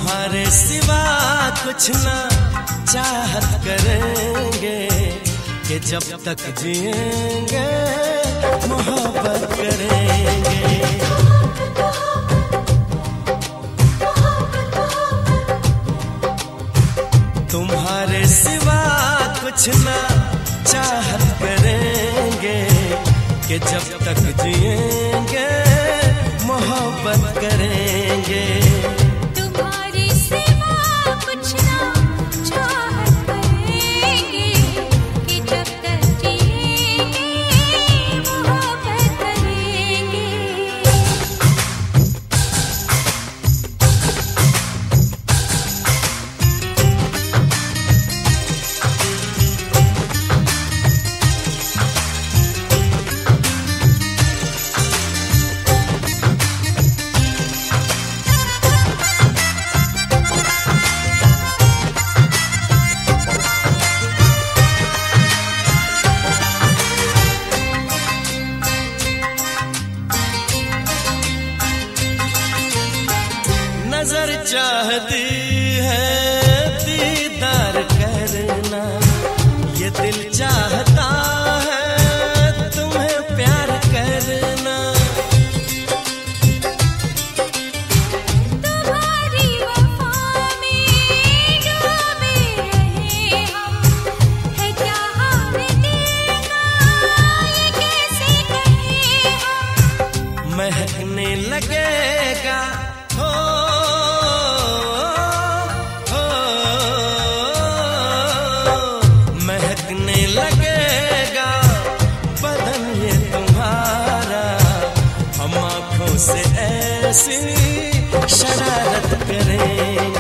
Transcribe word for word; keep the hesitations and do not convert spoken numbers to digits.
तुम्हारे सिवा कुछ ना चाहत करेंगे कि जब तक जिएंगे मोहब्बत करेंगे। तुम्हारे सिवा कुछ ना चाहत करेंगे कि जब तक जिएंगे मोहब्बत करेंगे। तुम्हारे सिवा कुछ ना चाहत करेंगे कि जब तक जिएंगे मोहब्बत करेंगे। नजर चाहती है दीदार करना, ये दिल चाहता है तुम्हें प्यार करना। तुम्हारी वफा में डूबे रहे हम, है क्या हाल दिल का ये कैसे कहें हम। महकने लगेगा हो महकने लगेगा बदन ये तुम्हारा, हम आँखों से ऐसी शरारत करें।